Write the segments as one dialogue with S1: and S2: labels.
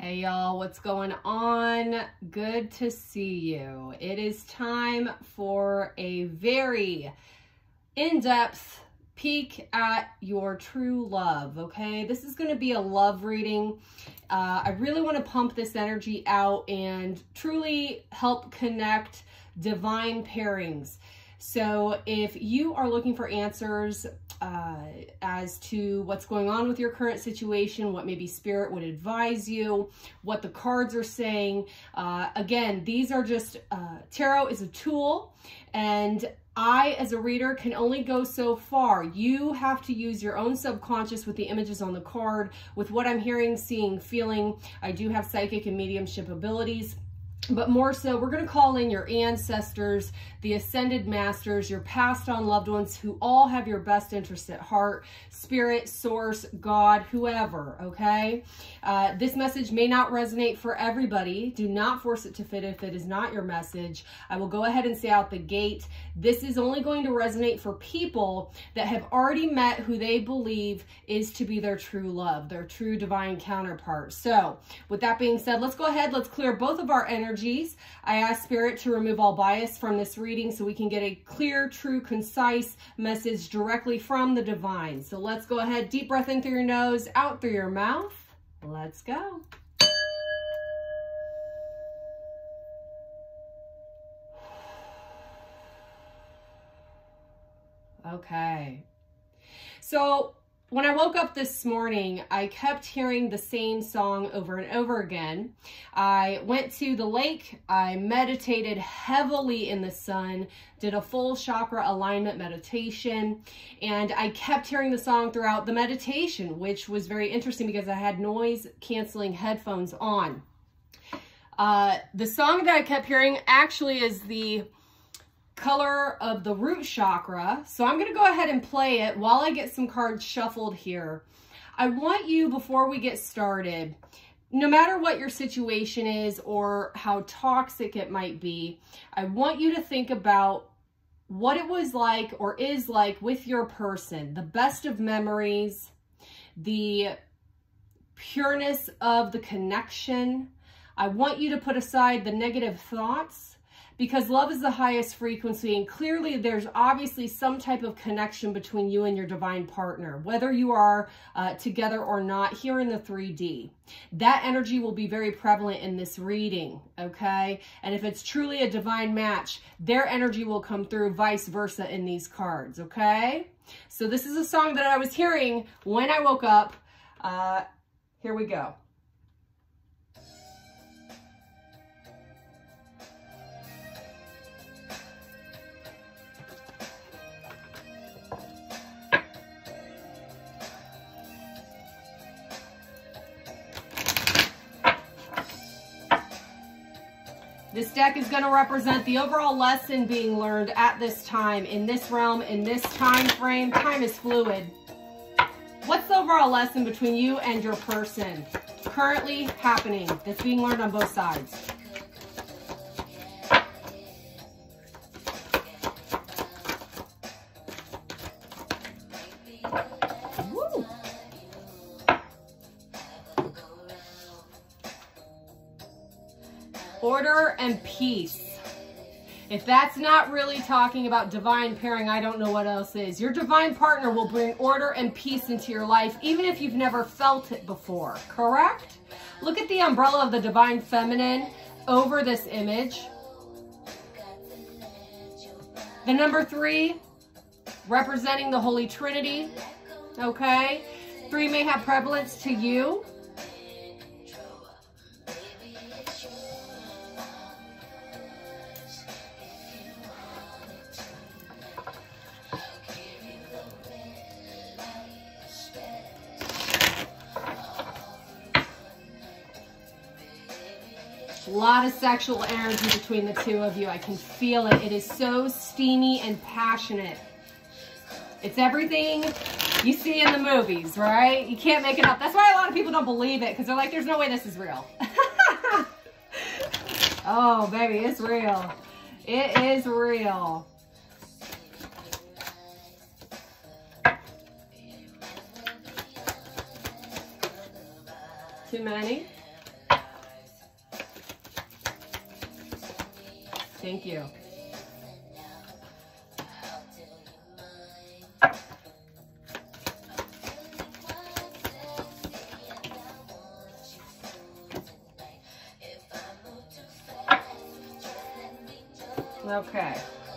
S1: Hey y'all, what's going on? Good to see you. It is time for a very in-depth peek at your true love, okay? This is going to be a love reading. I really want to pump this energy out and truly help connect divine pairings. So if you are looking for answers as to what's going on with your current situation, what maybe spirit would advise you, what the cards are saying, again, these are just, tarot is a tool, and I, as a reader, can only go so far. You have to use your own subconscious with the images on the card, with what I'm hearing, seeing, feeling. I do have psychic and mediumship abilities. But more so, we're going to call in your ancestors, the ascended masters, your passed on loved ones who all have your best interest at heart, spirit, source, God, whoever, okay? This message may not resonate for everybody. Do not force it to fit if it is not your message. I will go ahead and say out the gate, this is only going to resonate for people that have already met who they believe is to be their true love, their true divine counterpart. So with that being said, let's go ahead, let's clear both of our energies. I ask Spirit to remove all bias from this reading so we can get a clear, true, concise message directly from the divine. So let's go ahead, deep breath in through your nose, out through your mouth. Let's go. Okay. So when I woke up this morning, I kept hearing the same song over and over again. I went to the lake, I meditated heavily in the sun, did a full chakra alignment meditation, and I kept hearing the song throughout the meditation, which was very interesting because I had noise canceling headphones on. The song that I kept hearing actually is the color of the root chakra. So I'm going to go ahead and play it while I get some cards shuffled here. I want you, before we get started, no matter what your situation is or how toxic it might be, I want you to think about what it was like or is like with your person, the best of memories, the pureness of the connection. I want you to put aside the negative thoughts, because love is the highest frequency, and clearly there's obviously some type of connection between you and your divine partner, whether you are together or not here in the 3D. That energy will be very prevalent in this reading, okay? And if it's truly a divine match, their energy will come through, vice versa in these cards, okay? So this is a song that I was hearing when I woke up. Here we go. This deck is going to represent the overall lesson being learned at this time, in this realm, in this time frame. Time is fluid. What's the overall lesson between you and your person currently happening that's being learned on both sides? Order and peace. If that's not really talking about divine pairing, I don't know what else is. Your divine partner will bring order and peace into your life, even if you've never felt it before, correct? Look at the umbrella of the divine feminine over this image. The number 3, representing the Holy Trinity, okay? 3 may have prevalence to you. A lot of sexual energy between the two of you. I can feel it. It is so steamy and passionate. It's everything you see in the movies, right? You can't make it up. That's why a lot of people don't believe it, because they're like, there's no way this is real. Oh, baby, it's real. It is real. Too many? Thank you. Okay.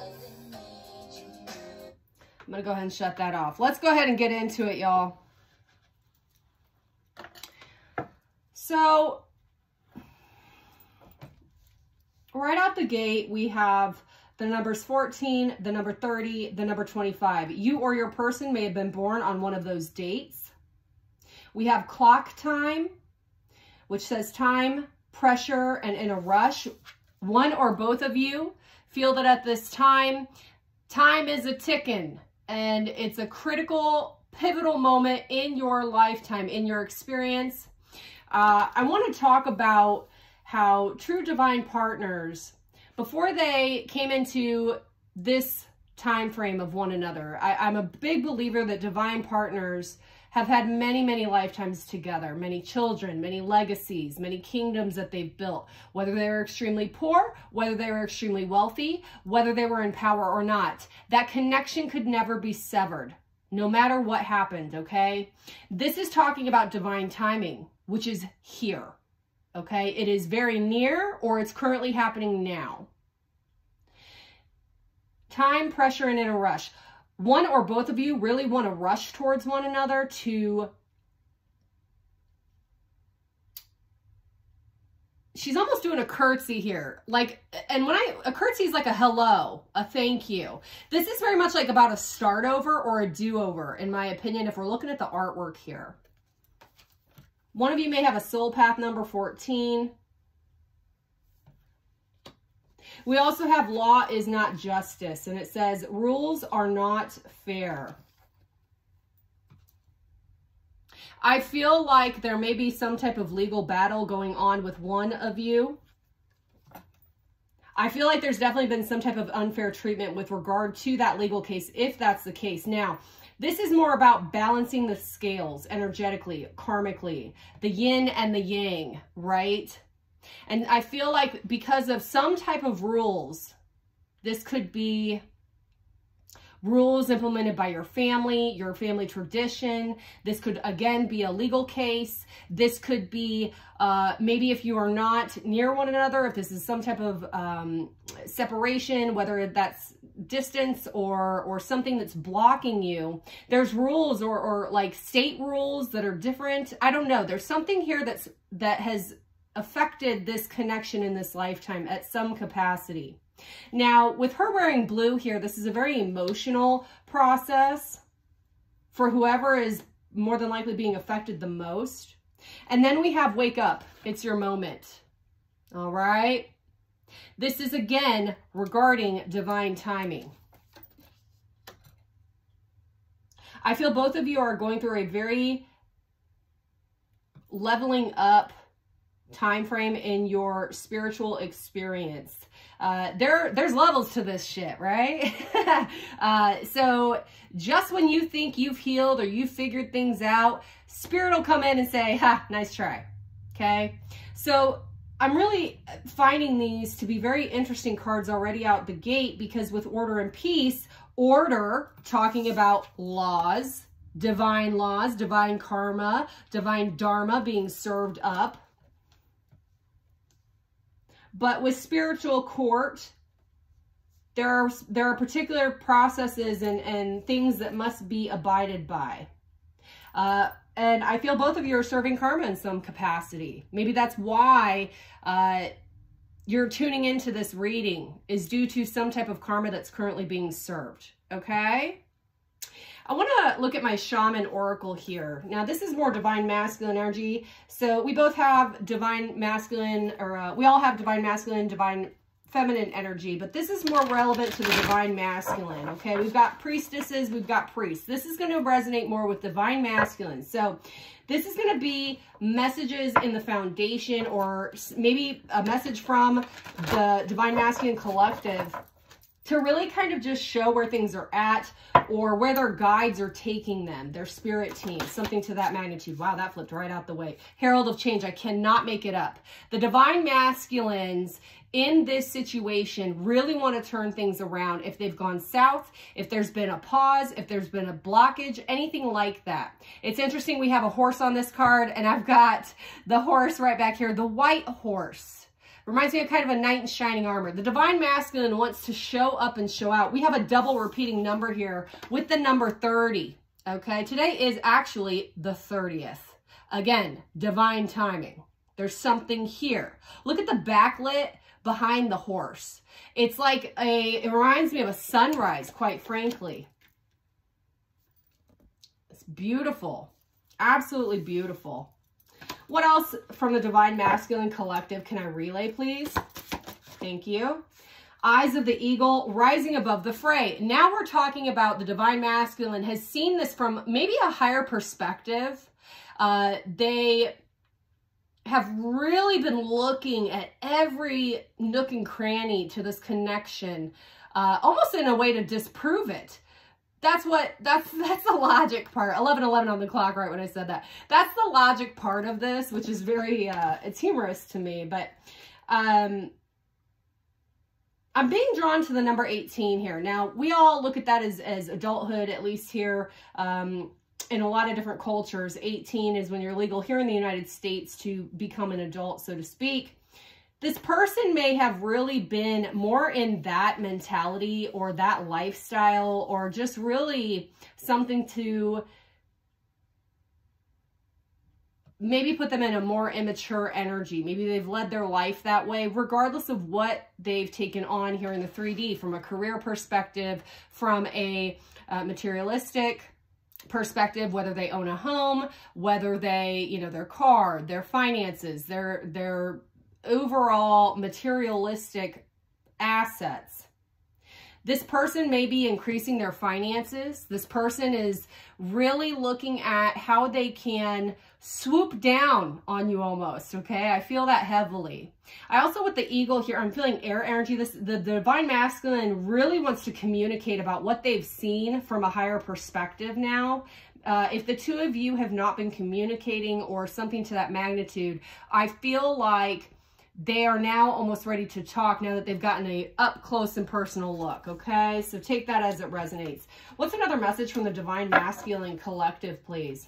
S1: I'm going to go ahead and shut that off. Let's go ahead and get into it, y'all. So, right out the gate, we have the numbers 14, the number 30, the number 25. You or your person may have been born on one of those dates. We have clock time, which says time, pressure, and in a rush. One or both of you feel that at this time, time is a ticking, and it's a critical, pivotal moment in your lifetime, in your experience. I want to talk about how true divine partners, before they came into this time frame of one another, I'm a big believer that divine partners have had many, many lifetimes together, many children, many legacies, many kingdoms that they've built, whether they were extremely poor, whether they were extremely wealthy, whether they were in power or not. That connection could never be severed, no matter what happened, okay? This is talking about divine timing, which is here, okay? It is very near, or it's currently happening now. Time, pressure, and in a rush. One or both of you really want to rush towards one another to... She's almost doing a curtsy here. Like, and when a curtsy is like a hello, a thank you. This is very much like about a start over or a do-over, in my opinion, if we're looking at the artwork here. One of you may have a soul path number 14. We also have law is not justice, and it says rules are not fair. I feel like there may be some type of legal battle going on with one of you. I feel like there's definitely been some type of unfair treatment with regard to that legal case, if that's the case. Now, this is more about balancing the scales energetically, karmically, the yin and the yang, right? And I feel like because of some type of rules, this could be rules implemented by your family tradition. This could, again, be a legal case. This could be maybe if you are not near one another, if this is some type of separation, whether that's distance or something that's blocking you. There's rules or like state rules that are different. I don't know. There's something here that has affected this connection in this lifetime at some capacity. Now, with her wearing blue here, this is a very emotional process for whoever is more than likely being affected the most. And then we have wake up. It's your moment. All right. This is, again, regarding divine timing. I feel both of you are going through a very leveling up time frame in your spiritual experience. There's levels to this shit, right? So just when you think you've healed or you've figured things out, Spirit will come in and say, ha, nice try. Okay. So I'm really finding these to be very interesting cards already out the gate, because with order and peace, order talking about laws, divine karma, divine dharma being served up. But with spiritual court, there are particular processes and things that must be abided by. And I feel both of you are serving karma in some capacity. Maybe that's why you're tuning into this reading, is due to some type of karma that's currently being served. Okay? I want to look at my shaman oracle here. Now, this is more divine masculine energy. So we both have divine masculine, or we all have divine masculine, divine feminine energy, but this is more relevant to the divine masculine. Okay, we've got priestesses, we've got priests. This is going to resonate more with divine masculine. So this is going to be messages in the foundation, or maybe a message from the divine masculine collective to really kind of just show where things are at or where their guides are taking them, their spirit team, something to that magnitude. Wow, that flipped right out the way. Herald of change. I cannot make it up. The divine masculines in this situation really want to turn things around. If they've gone south, if there's been a pause, if there's been a blockage, anything like that. It's interesting. We have a horse on this card, and I've got the horse right back here, the white horse. Reminds me of kind of a knight in shining armor. The divine masculine wants to show up and show out. We have a double repeating number here with the number 30. Okay, today is actually the 30th. Again, divine timing. There's something here. Look at the backlit behind the horse. It's like it reminds me of a sunrise, quite frankly. It's beautiful. Absolutely beautiful. What else from the Divine Masculine Collective can I relay, please? Thank you. Eyes of the eagle rising above the fray. Now we're talking about the Divine Masculine has seen this from maybe a higher perspective. They have really been looking at every nook and cranny to this connection, almost in a way to disprove it. That's the logic part. 11:11 on the clock, right when I said that. That's the logic part of this, which is very, it's humorous to me. But I'm being drawn to the number 18 here. Now, we all look at that as adulthood, at least here in a lot of different cultures. 18 is when you're legal here in the United States to become an adult, so to speak. This person may have really been more in that mentality or that lifestyle, or just really something to maybe put them in a more immature energy. Maybe they've led their life that way, regardless of what they've taken on here in the 3D, from a career perspective, from a materialistic perspective, whether they own a home, whether they, you know, their car, their finances, their overall materialistic assets. This person may be increasing their finances. This person is really looking at how they can swoop down on you almost, okay? I feel that heavily. I also, with the eagle here, I'm feeling air energy. The divine masculine really wants to communicate about what they've seen from a higher perspective now. If the two of you have not been communicating or something to that magnitude, I feel like they are now almost ready to talk now that they've gotten a up close and personal look, okay? So take that as it resonates. What's another message from the Divine Masculine Collective, please?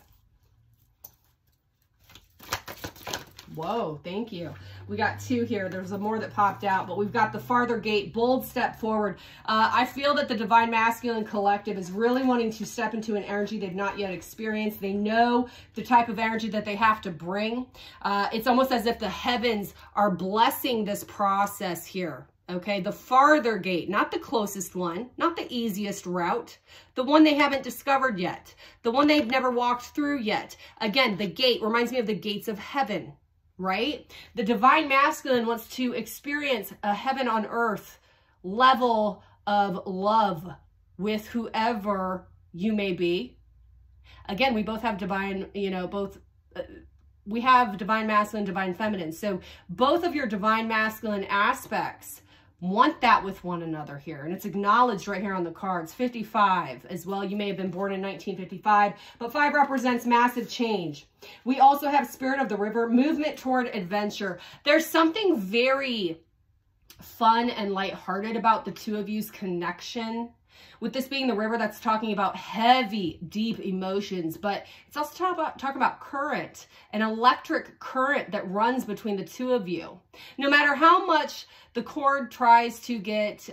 S1: Whoa, thank you. We got two here. There's more that popped out, but we've got the farther gate, bold step forward. I feel that the Divine Masculine Collective is really wanting to step into an energy they've not yet experienced. They know the type of energy that they have to bring. It's almost as if the heavens are blessing this process here. Okay, the farther gate, not the closest one, not the easiest route, the one they haven't discovered yet, the one they've never walked through yet. Again, the gate reminds me of the gates of heaven. Right? The divine masculine wants to experience a heaven on earth level of love with whoever you may be. Again, we both have divine, we have divine masculine, divine feminine. So both of your divine masculine aspects want that with one another here. And it's acknowledged right here on the cards. 55 as well. You may have been born in 1955, but 5 represents massive change. We also have Spirit of the River, movement toward adventure. There's something very fun and lighthearted about the two of you's connection. With this being the river, that's talking about heavy, deep emotions, but it's also talking about current, an electric current that runs between the two of you. No matter how much the cord tries to get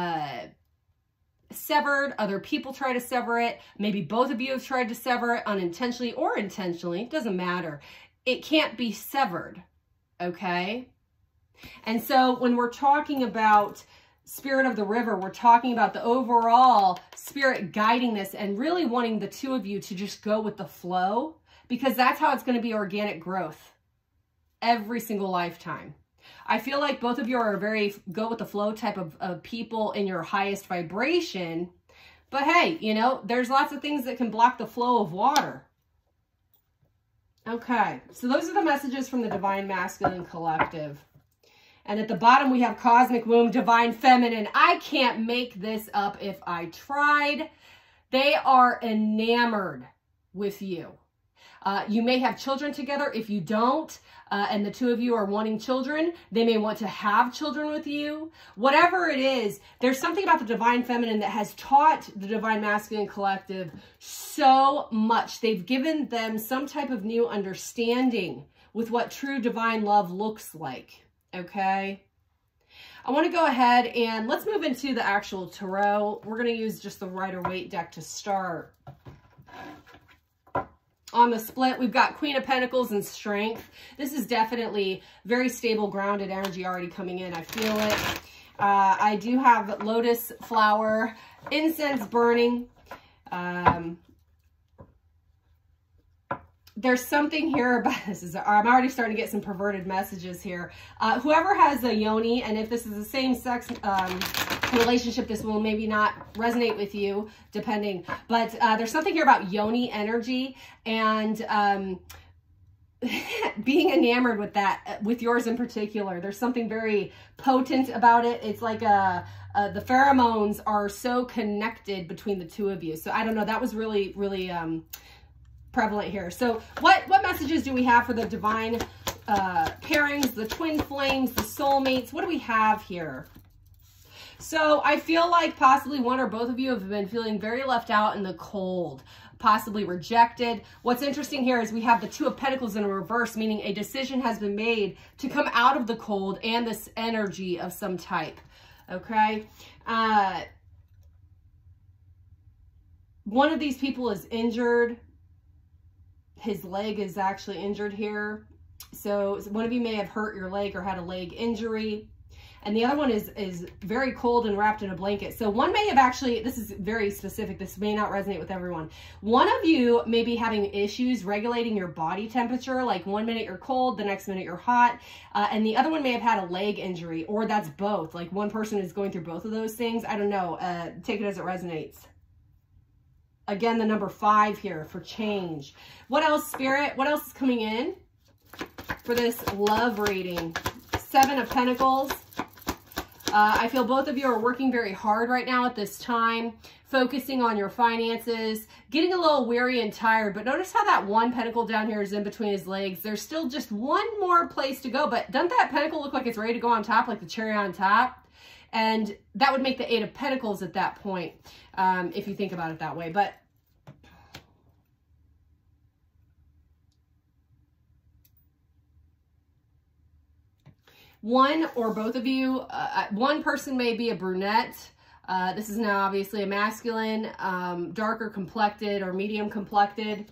S1: severed, other people try to sever it, maybe both of you have tried to sever it unintentionally or intentionally, doesn't matter. It can't be severed, okay? And so when we're talking about Spirit of the River, we're talking about the overall spirit guiding this and really wanting the two of you to just go with the flow, because that's how it's going to be organic growth every single lifetime. I feel like both of you are a very go with the flow type of people in your highest vibration. But hey, there's lots of things that can block the flow of water. Okay, so those are the messages from the Divine Masculine Collective. And at the bottom, we have cosmic womb, divine feminine. I can't make this up if I tried. They are enamored with you. You may have children together. If you don't, and the two of you are wanting children, they may want to have children with you. Whatever it is, there's something about the divine feminine that has taught the divine masculine collective so much. They've given them some type of new understanding with what true divine love looks like, okay? I want to go ahead and let's move into the actual tarot. We're going to use just the Rider-Waite deck to start. On the split, we've got Queen of Pentacles and Strength. This is definitely very stable, grounded energy already coming in. I feel it. I do have lotus flower, incense burning. There's something here about this. I'm already starting to get some perverted messages here. Whoever has a yoni, and if this is the same sex relationship, this will maybe not resonate with you, depending. But there's something here about yoni energy and being enamored with that, with yours in particular. There's something very potent about it. It's like the pheromones are so connected between the two of you. So I don't know. That was really, really prevalent here. So what messages do we have for the divine pairings, the twin flames, the soulmates? What do we have here? So I feel like possibly one or both of you have been feeling very left out in the cold, possibly rejected. What's interesting here is we have the Two of Pentacles in a reverse, meaning a decision has been made to come out of the cold and this energy of some type, okay? One of these people is injured. His leg is actually injured here. So one of you may have hurt your leg or had a leg injury. And the other one is very cold and wrapped in a blanket. So one may have actually, this is very specific, this may not resonate with everyone. One of you may be having issues regulating your body temperature, like 1 minute you're cold, the next minute you're hot. And the other one may have had a leg injury, or that's both. Like one person is going through both of those things. I don't know, take it as it resonates. Again, the number 5 here for change. What else, Spirit? What else is coming in for this love reading? 7 of Pentacles. I feel both of you are working very hard right now at this time, focusing on your finances, getting a little weary and tired. But notice how that one pentacle down here is in between his legs. There's still just one more place to go. But doesn't that pentacle look like it's ready to go on top, like the cherry on top? And that would make the 8 of Pentacles at that point, if you think about it that way. But one or both of you, one person may be a brunette. This is now obviously a masculine, darker complected or medium complected.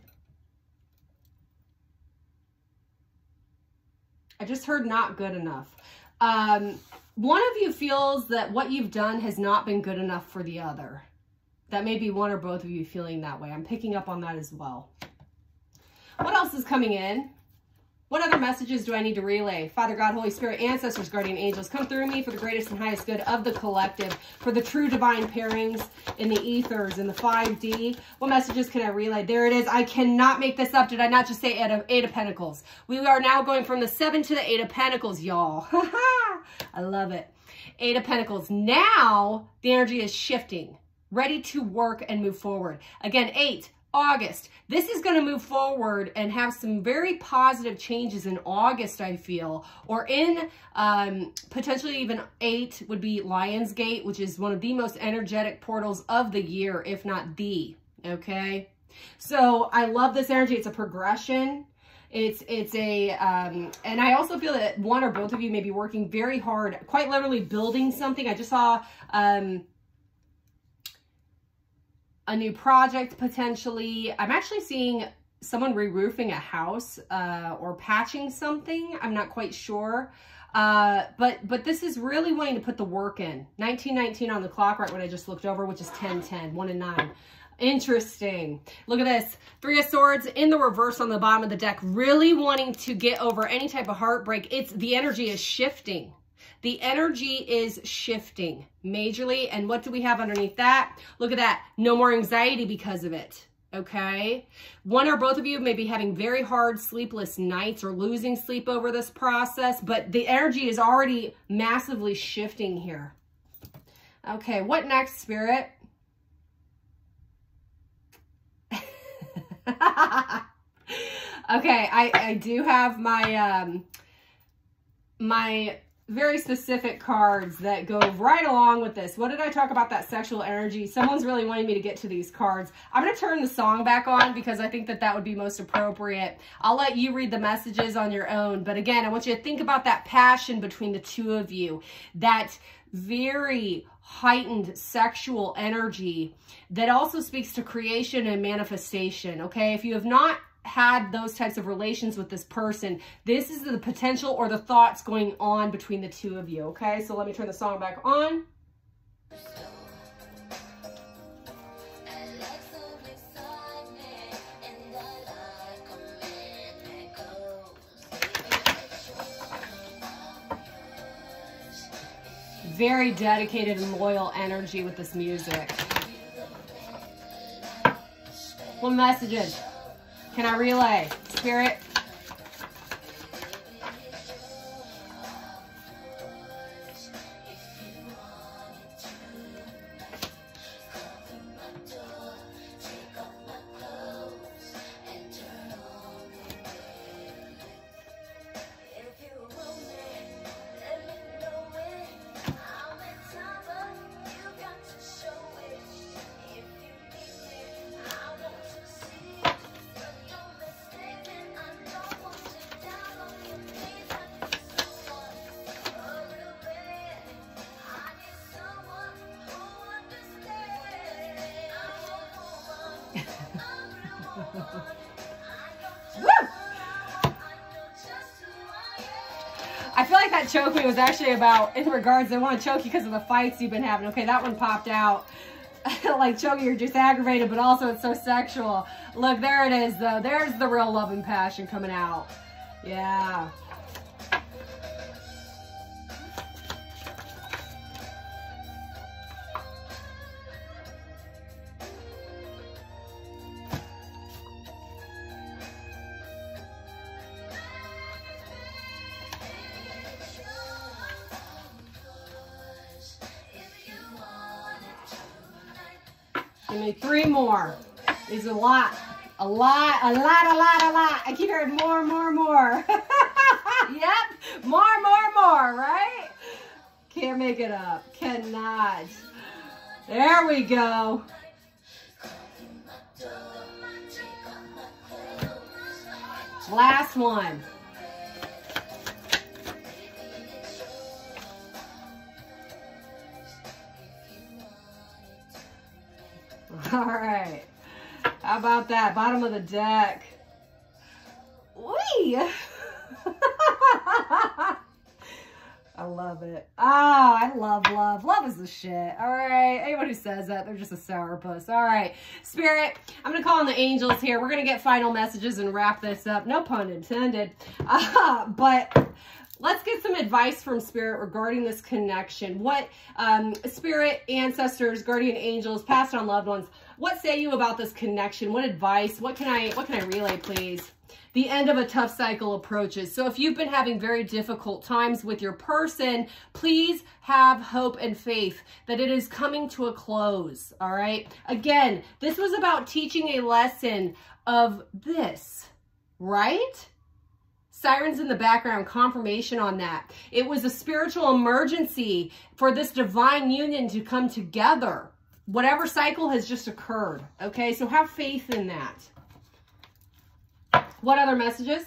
S1: I just heard not good enough. One of you feels that what you've done has not been good enough for the other. That may be one or both of you feeling that way. I'm picking up on that as well. What else is coming in? What other messages do I need to relay? Father God, Holy Spirit, ancestors, guardian angels, come through me for the greatest and highest good of the collective, for the true divine pairings in the ethers, in the 5D. What messages can I relay? There it is. I cannot make this up. Did I not just say 8 of Pentacles? We are now going from the 7 to the 8 of Pentacles, y'all. I love it. 8 of Pentacles. Now the energy is shifting, ready to work and move forward. Again, 8. August. This is going to move forward and have some very positive changes in August, I feel. Or in potentially even 8 would be Lionsgate, which is one of the most energetic portals of the year, if not the. Okay? So I love this energy. It's a progression. It's a, and I also feel that one or both of you may be working very hard, quite literally building something. I just saw, a new project potentially. I'm actually seeing someone re-roofing a house or patching something. I'm not quite sure. But this is really wanting to put the work in. 1919 on the clock, right when I just looked over, which is 10-10, 1 and 9. Interesting. Look at this. 3 of Swords in the reverse on the bottom of the deck. Really wanting to get over any type of heartbreak. The energy is shifting. The energy is shifting majorly. And what do we have underneath that? Look at that. No more anxiety because of it. okay? One or both of you may be having very hard sleepless nights or losing sleep over this process, but the energy is already massively shifting here. Okay, what next, Spirit? Okay, I do have my my very specific cards that go right along with this. What did I talk about that sexual energy? Someone's really wanting me to get to these cards. I'm going to turn the song back on because I think that that would be most appropriate. I'll let you read the messages on your own. But again, I want you to think about that passion between the two of you, that very heightened sexual energy that also speaks to creation and manifestation, okay? If you have not had those types of relations with this person, this is the potential or the thoughts going on between the two of you, okay? So let me turn the song back on. Very dedicated and loyal energy with this music. What messages can I relay, Spirit? I feel like that choke me was actually about, in regards, I want to choke you because of the fights you've been having. Okay, that one popped out. Like choking, you're just aggravated, but also it's so sexual. Look, there it is, though. There's the real love and passion coming out. Yeah. Give me 3 more. These are a lot. A lot. I keep hearing more. Yep. More, right? Can't make it up. Cannot. There we go. Last one. All right. How about that? Bottom of the deck. Whee! I love it. Oh, I love love. Love is the shit. All right. Anyone who says that, they're just a sourpuss. All right. Spirit, I'm going to call on the angels here. We're going to get final messages and wrap this up. No pun intended. But let's get some advice from Spirit regarding this connection. What Spirit, ancestors, guardian angels, passed on loved ones, what say you about this connection? What advice? What can I relay, please? The end of a tough cycle approaches. So if you've been having very difficult times with your person, please have hope and faith that it is coming to a close, all right? Again, this was about teaching a lesson of this, right? Sirens in the background, confirmation on that. It was a spiritual emergency for this divine union to come together. Whatever cycle has just occurred, okay? So have faith in that. What other messages?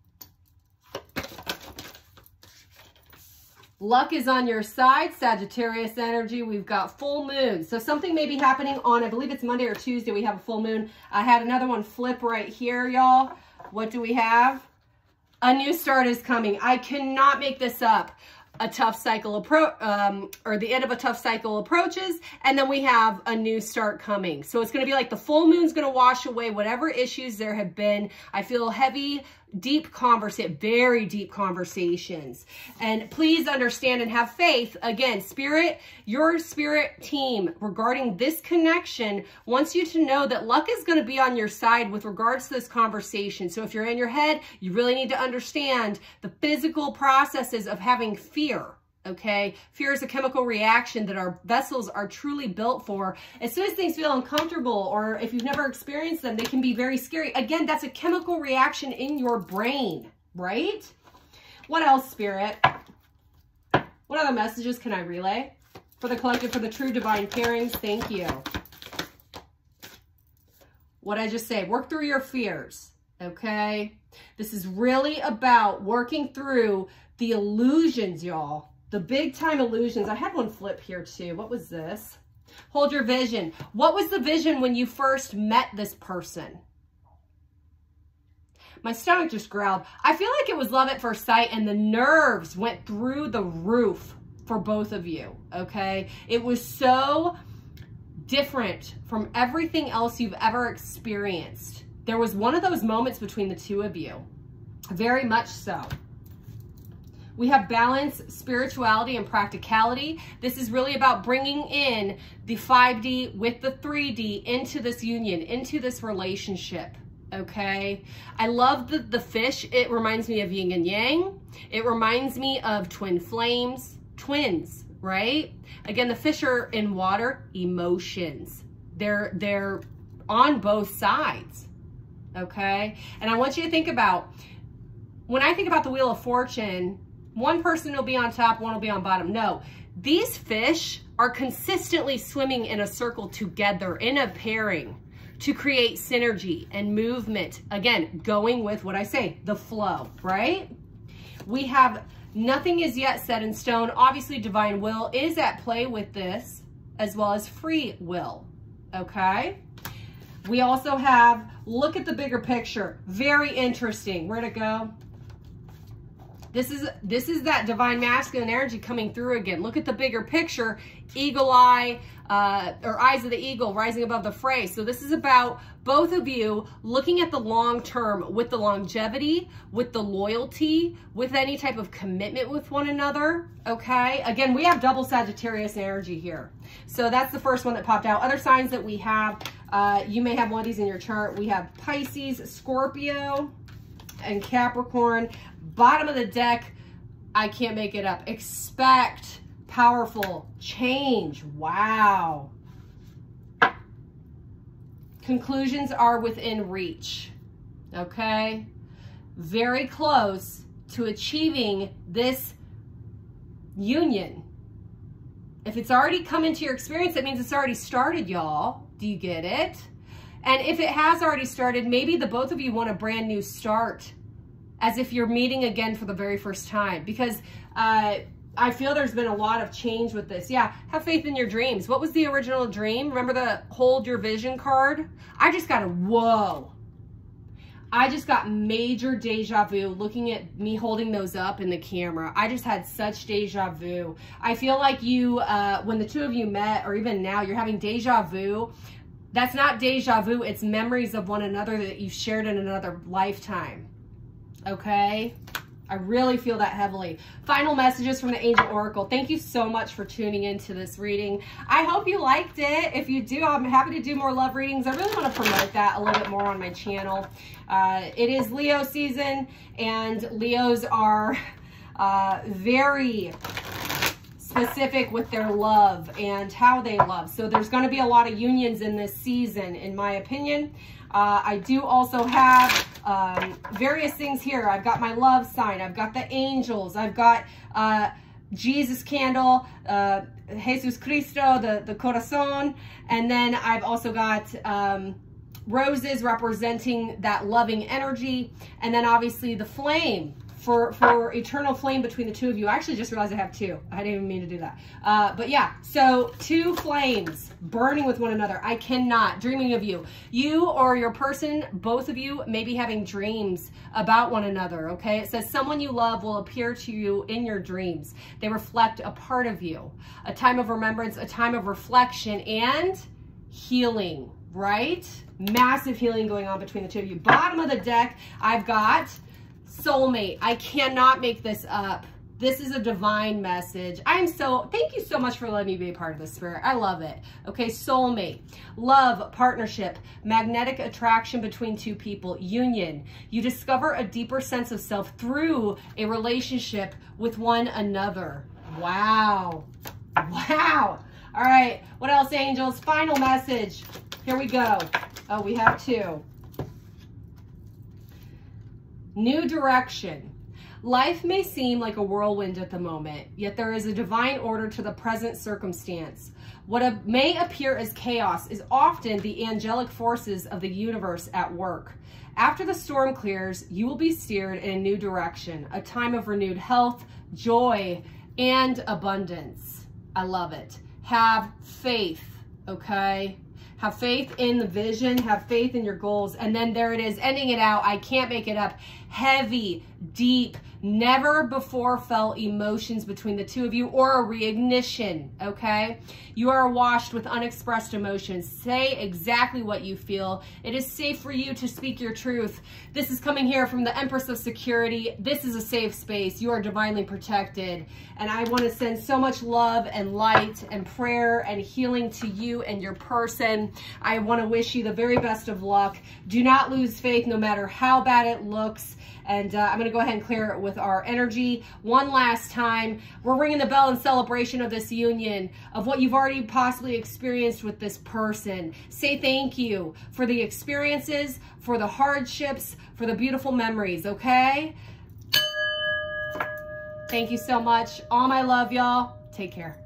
S1: Luck is on your side, Sagittarius energy. We've got full moon. So something may be happening on, I believe it's Monday or Tuesday, we have a full moon. I had another one flip right here, y'all. What do we have? A new start is coming. I cannot make this up. A tough cycle or the end of a tough cycle approaches, and then we have a new start coming. So it's going to be like the full moon's going to wash away whatever issues there have been. I feel heavy very deep conversations. And please understand and have faith. Again, spirit, your spirit team regarding this connection wants you to know that luck is going to be on your side with regards to this conversation. So if you're in your head, you really need to understand the physical processes of having fear. Okay, fear is a chemical reaction that our vessels are truly built for. As soon as things feel uncomfortable, or if you've never experienced them, they can be very scary. Again, that's a chemical reaction in your brain, right? What else, Spirit? What other messages can I relay for the collective, for the true divine pairings? Thank you. What I just say, work through your fears, okay? This is really about working through the illusions, y'all. The big time illusions. I had one flip here too. What was this? Hold your vision. What was the vision when you first met this person? My stomach just growled. I feel like it was love at first sight and the nerves went through the roof for both of you, okay? It was so different from everything else you've ever experienced. There was one of those moments between the two of you. Very much so. We have balance, spirituality, and practicality. This is really about bringing in the 5D with the 3D into this union, into this relationship, okay? I love the fish. It reminds me of yin and yang. It reminds me of twin flames, twins, right? Again, the fish are in water, emotions. They're on both sides, okay? And I want you to think about, when I think about the Wheel of Fortune, one person will be on top, one will be on bottom. No, these fish are consistently swimming in a circle together, in a pairing, to create synergy and movement. Again, going with what I say, the flow, right? We have nothing is yet set in stone. Obviously, divine will is at play with this, as well as free will, okay? We also have, look at the bigger picture. Very interesting. Where'd it go? This is that divine masculine energy coming through again. Look at the bigger picture, eagle eye, or eyes of the eagle rising above the fray. So this is about both of you looking at the long term with the longevity, with the loyalty, with any type of commitment with one another, okay? Again, we have double Sagittarius energy here. So that's the first one that popped out. Other signs that we have, you may have one of these in your chart. We have Pisces, Scorpio, and Capricorn. Bottom of the deck, I can't make it up. Expect powerful change. Wow. Conclusions are within reach. Okay? Very close to achieving this union. If it's already come into your experience, that means it's already started, y'all. Do you get it? And if it has already started, maybe the both of you want a brand new start, as if you're meeting again for the very first time. Because I feel there's been a lot of change with this. Yeah, have faith in your dreams. What was the original dream? Remember the hold your vision card? I just got a whoa. I just got major deja vu looking at me holding those up in the camera. I just had such deja vu. I feel like you, when the two of you met, or even now, you're having deja vu. That's not deja vu, it's memories of one another that you shared in another lifetime. Okay? I really feel that heavily. Final messages from the Angel Oracle. Thank you so much for tuning into this reading. I hope you liked it. If you do, I'm happy to do more love readings. I really want to promote that a little bit more on my channel. It is Leo season, and Leos are very specific with their love and how they love. So there's going to be a lot of unions in this season, in my opinion. I do also have various things here. I've got my love sign. I've got the angels. I've got Jesus candle, Jesus Cristo, the corazon. And then I've also got roses representing that loving energy. And then obviously the flame for eternal flame between the two of you. I actually just realized I have two. I didn't even mean to do that. But yeah, so two flames burning with one another. I cannot, dreaming of you. You or your person, both of you may be having dreams about one another, okay? It says someone you love will appear to you in your dreams. They reflect a part of you. A time of remembrance, a time of reflection, and healing, right? Massive healing going on between the two of you. Bottom of the deck, I've got Soulmate, I cannot make this up. This is a divine message. Thank you so much for letting me be a part of this, Spirit. I love it. Okay, soulmate, love, partnership, magnetic attraction between two people, union. You discover a deeper sense of self through a relationship with one another. Wow. Wow. All right, what else, angels? Final message. Here we go. Oh, we have two. New direction. Life may seem like a whirlwind at the moment, yet there is a divine order to the present circumstance. What may appear as chaos is often the angelic forces of the universe at work. After the storm clears, you will be steered in a new direction, a time of renewed health, joy, and abundance. I love it. Have faith, okay? Have faith in the vision, have faith in your goals, and then there it is, ending it out. I can't make it up. Heavy, deep, never before felt emotions between the two of you, or a reignition, okay? You are washed with unexpressed emotions. Say exactly what you feel. It is safe for you to speak your truth. This is coming here from the Empress of Security. This is a safe space. You are divinely protected. And I want to send so much love and light and prayer and healing to you and your person. I want to wish you the very best of luck. Do not lose faith no matter how bad it looks. And I'm going to go ahead and clear it with our energy one last time. We're ringing the bell in celebration of this union, of what you've already possibly experienced with this person. Say thank you for the experiences, for the hardships, for the beautiful memories, okay? Thank you so much. All my love, y'all. Take care.